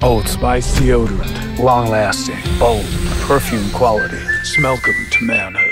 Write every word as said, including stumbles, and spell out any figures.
Old Spice deodorant. Long-lasting, bold, perfume quality. Smellcome to manhood.